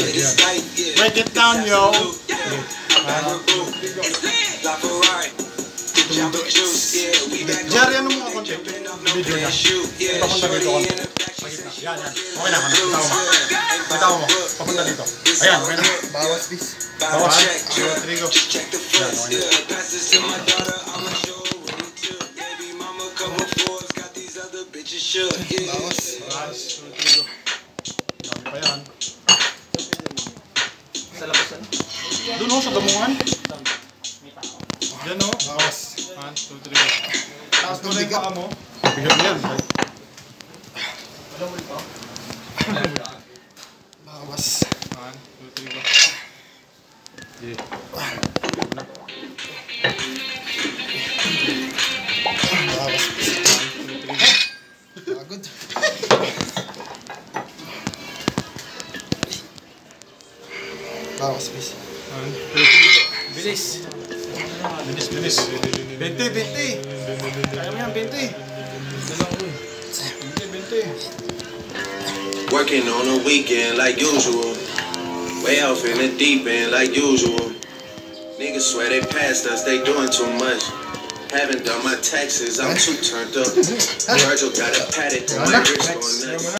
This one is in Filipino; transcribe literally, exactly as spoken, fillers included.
Break it down, yo. Jerry, ano mo ako konti? Video niya. Papunta dito ako. Yan, yan. Okay na, ano? Bitaw mo. Bitaw mo. Papunta dito. Ayan, okay na. Bawas, please. Bawas. Rodrigo. Yan, okay na. Bawas. Bawas, Rodrigo. Dami pa yan. Sa labasan? Doon ho, sa damungan. Yan ho. Bawas. one, two, three. Taas doon na yung paa mo. Bigyan mo yan. Alam mo ito? Bawas. one, two, three, go. Yeah. Bawas. one, two, three, go. Pagod. Bawas, please. one, two, three, go. Bilis. Bilis, bilis. twenty, twenty. Kaya mo yan, twenty. twenty, twenty. Working on a weekend like usual. Way off in the deep end like usual. Niggas swear they passed us, they doing too much. Haven't done my taxes, I'm too turned up. Virgil got a paddock on my wrist on nuts.